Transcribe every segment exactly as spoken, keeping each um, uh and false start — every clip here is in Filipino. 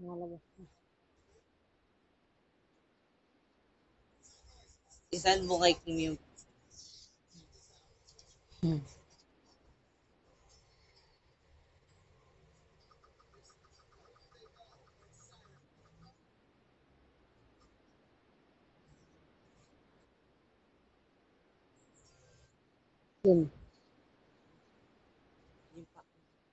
Nalabas na. Isan mo kay Kim yung... Hmm. Yun. yung pa-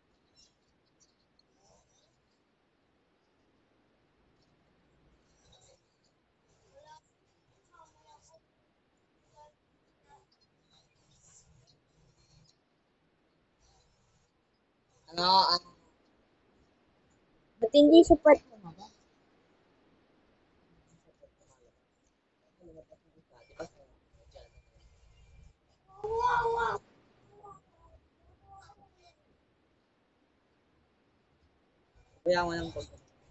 Ano, ah, Ba't hindi support mo na ba? kaya mo ng pag...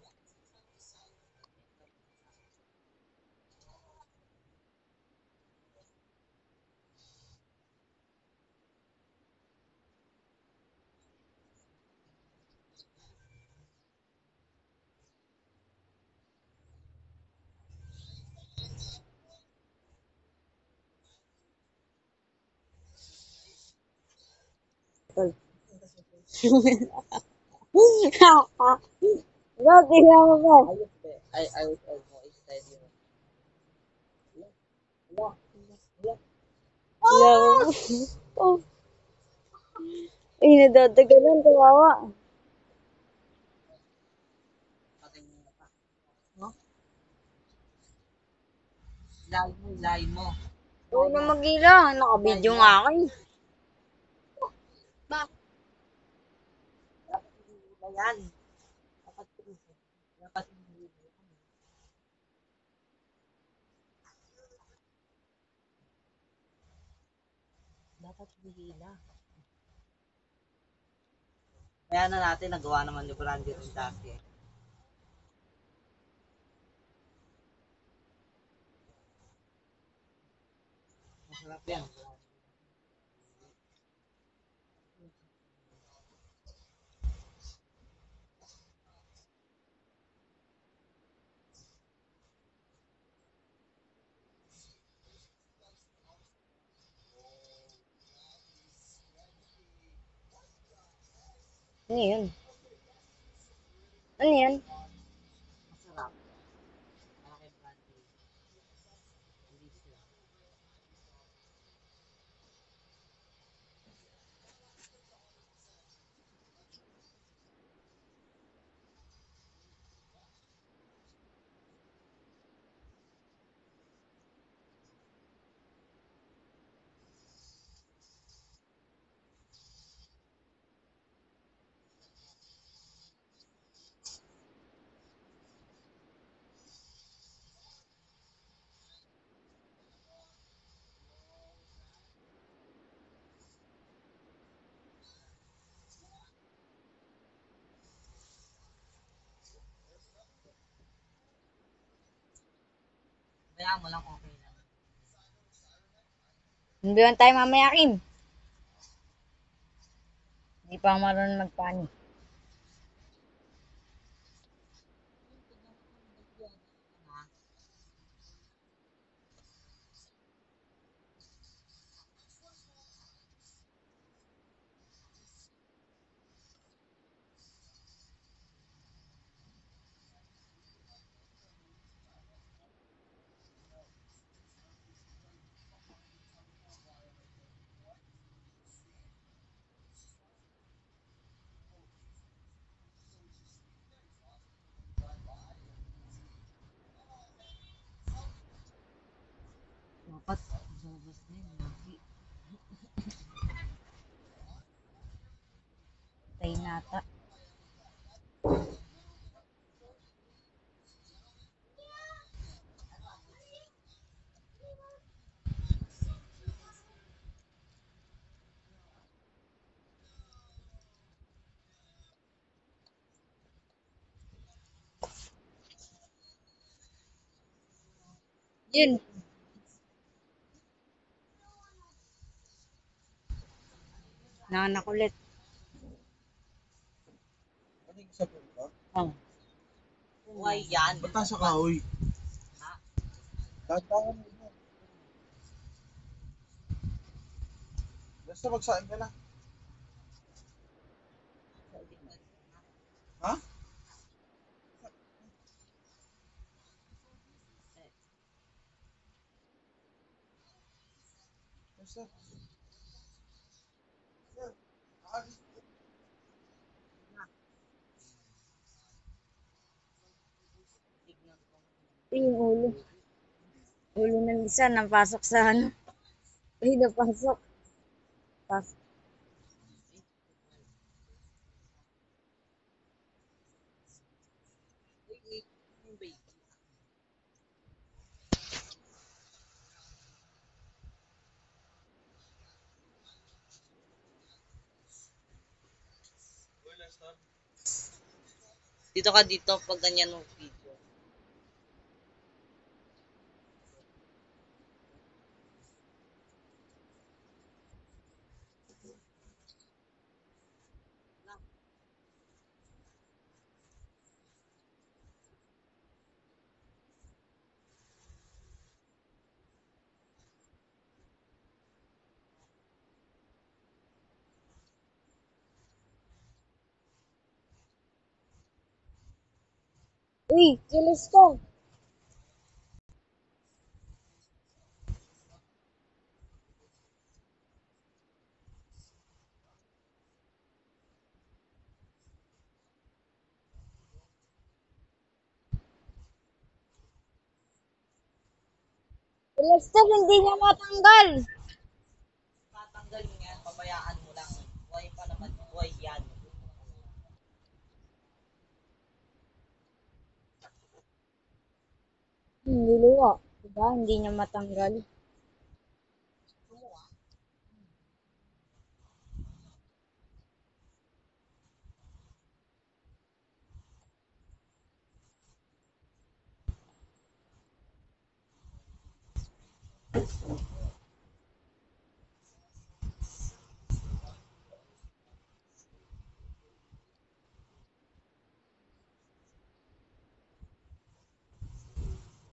Tol. Bro, tingnan mo ba? Ayos ba? Ay, ayos, ayos mo. I-steady mo. Wala. Wala. Tingnan mo. Oh. Ay, nadadagalan. Kawawa. Patay mo na pa. No? Layo mo, layo mo. Oo na mag-ila. Nakabidyo nga ako eh. Ba? Dapat hindi ba yan? Dapat hindi. Dapat hindi. Dapat hindi na. Kaya na natin, nagawa naman ni Brandy rin dati. Masarap yan. Ano yun? Ano yan? Masarap. Malaki Brandy. Hindi siya. Kaya mo lang okay lang. Hindi tayo mamaya, Kim. Hindi pa ako marunong magpani. Dapat, sa labas na yun. Lagi. Tayo nata. Yun. Naanak ulit. Ano yung sa punto? Oh. Why yan? Ba't nasa kahoy? Ha? Tatangan mo na. Basta magsain ka na. Ha? Basta. Sir, aalis ko. Tignan ko. Ito yung ulo. Ulo ng isa, napasok sa ano. Ay, napasok. Pasok. Uy, uy, yung baby. Dito ka dito pag ganyan ng video. Uy, kilos ka. Kilos ka, hindi niya matanggal. Tatanggal mo yan, pabayaan mo lang. Why pa naman, why yan? Hindi luwa. Diba? Hindi niya matanggal. Gumawa.